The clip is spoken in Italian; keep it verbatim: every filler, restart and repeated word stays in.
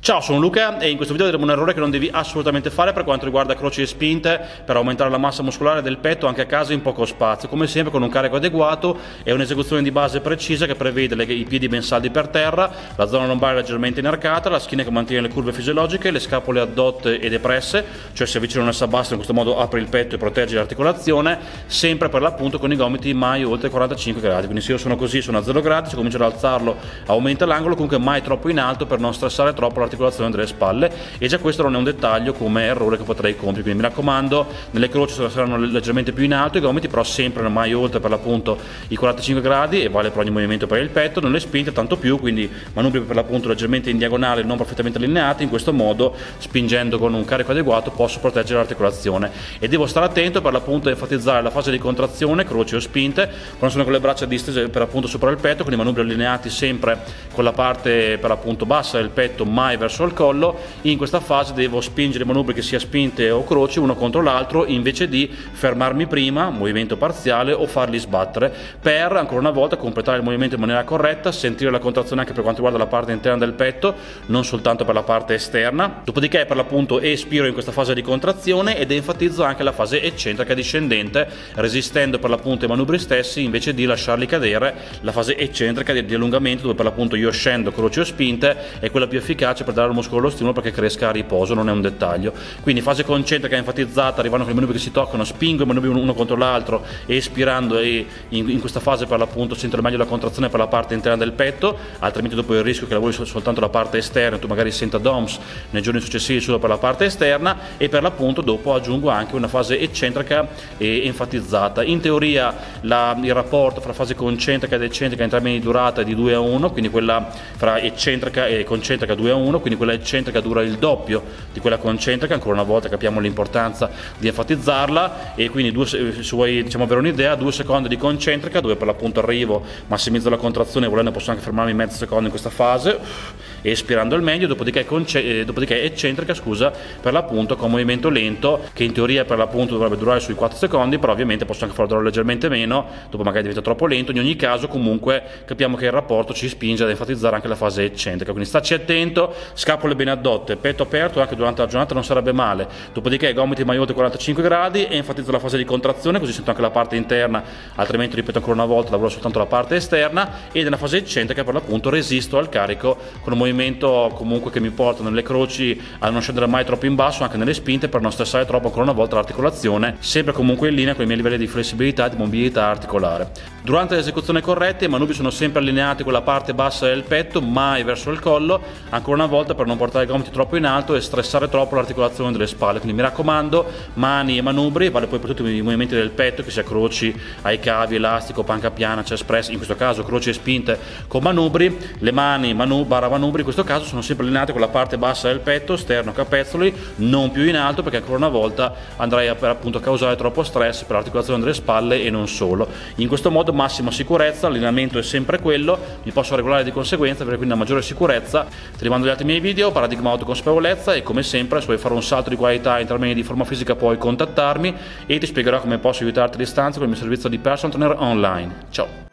Ciao, sono Luca e in questo video vedremo un errore che non devi assolutamente fare per quanto riguarda croci e spinte per aumentare la massa muscolare del petto anche a casa in poco spazio, come sempre con un carico adeguato e un'esecuzione di base precisa che prevede le, i piedi ben saldi per terra, la zona lombare leggermente inarcata, la schiena che mantiene le curve fisiologiche, le scapole addotte e depresse, cioè si avvicinano al basso, in questo modo apre il petto e protegge l'articolazione, sempre per l'appunto con i gomiti mai oltre quarantacinque gradi, quindi se io sono così, sono a zero gradi, se comincio ad alzarlo aumenta l'angolo, comunque mai troppo in alto per non stressare troppo l'articolazione delle spalle, e già questo non è un dettaglio come errore che potrei compiere, quindi mi raccomando, nelle croci saranno leggermente più in alto i gomiti, però sempre non mai oltre per l'appunto i quarantacinque gradi, e vale per ogni movimento per il petto, nelle spinte tanto più, quindi manubri per l'appunto leggermente in diagonale, non perfettamente allineati, in questo modo spingendo con un carico adeguato posso proteggere l'articolazione, e devo stare attento per l'appunto a enfatizzare la fase di contrazione, croci o spinte, quando sono con le braccia distese per appunto sopra il petto, con i manubri allineati sempre con la parte per l'appunto bassa del petto mai verso il collo. In questa fase devo spingere i manubri, che sia spinte o croci, uno contro l'altro, invece di fermarmi prima, movimento parziale, o farli sbattere, per ancora una volta completare il movimento in maniera corretta, sentire la contrazione anche per quanto riguarda la parte interna del petto, non soltanto per la parte esterna. Dopodiché per l'appunto espiro in questa fase di contrazione ed enfatizzo anche la fase eccentrica discendente, resistendo per l'appunto ai manubri stessi invece di lasciarli cadere. La fase eccentrica di allungamento, dove per l'appunto io scendo croci o spinte, è quella più efficace per dare al muscolo lo stimolo perché cresca a riposo, non è un dettaglio. Quindi fase concentrica enfatizzata, arrivando con i manubri che si toccano, spingo i manubri uno contro l'altro, e espirando, e in, in questa fase per l'appunto sento meglio la contrazione per la parte interna del petto, altrimenti dopo il rischio che lavori soltanto la parte esterna, tu magari senta D O M S nei giorni successivi solo per la parte esterna, e per l'appunto dopo aggiungo anche una fase eccentrica e enfatizzata. In teoria la, il rapporto fra fase concentrica ed eccentrica in termini di durata è di due a uno, quindi quella fra eccentrica e concentrica due a uno, quindi quella eccentrica dura il doppio di quella concentrica, ancora una volta capiamo l'importanza di enfatizzarla, e quindi due, se vuoi diciamo avere un'idea, due secondi di concentrica dove per l'appunto arrivo, massimizzo la contrazione, volendo posso anche fermarmi mezzo secondo in questa fase, espirando al meglio, dopodiché, dopodiché eccentrica scusa, per l'appunto con movimento lento, che in teoria per l'appunto dovrebbe durare sui quattro secondi, però ovviamente posso anche farlo durare leggermente meno, dopo magari diventa troppo lento. In ogni caso comunque capiamo che il rapporto ci spinge ad enfatizzare anche la fase eccentrica, quindi staci attento, scapole bene addotte, petto aperto anche durante la giornata non sarebbe male, dopodiché gomiti mai oltre quarantacinque gradi, e enfatizzo la fase di contrazione, così sento anche la parte interna, altrimenti ripeto ancora una volta, lavoro soltanto la parte esterna, e nella fase eccentrica per l'appunto resisto al carico con un movimento comunque che mi porta nelle croci a non scendere mai troppo in basso, anche nelle spinte, per non stressare troppo ancora una volta l'articolazione, sempre comunque in linea con i miei livelli di flessibilità e di mobilità articolare. Durante l'esecuzione corretta i manubri sono sempre allineati con la parte bassa del petto, mai verso il collo, ancora una volta per non portare i gomiti troppo in alto e stressare troppo l'articolazione delle spalle. Quindi mi raccomando, mani e manubri, vale poi per tutti i movimenti del petto, che sia croci ai cavi, elastico, panca piana, chest press, in questo caso croci e spinte con manubri, le mani manu, barra manubri in questo caso sono sempre allineate con la parte bassa del petto, sterno, capezzoli, non più in alto, perché ancora una volta andrei a, per appunto a causare troppo stress per l'articolazione delle spalle e non solo. In questo modo massima sicurezza, l'allineamento è sempre quello, mi posso regolare di conseguenza, per quindi una maggiore sicurezza. Ti rimando gli altri miei video, Paradigma Autoconsapevolezza, e come sempre se vuoi fare un salto di qualità in termini di forma fisica puoi contattarmi e ti spiegherò come posso aiutarti a distanza con il mio servizio di personal trainer online. Ciao!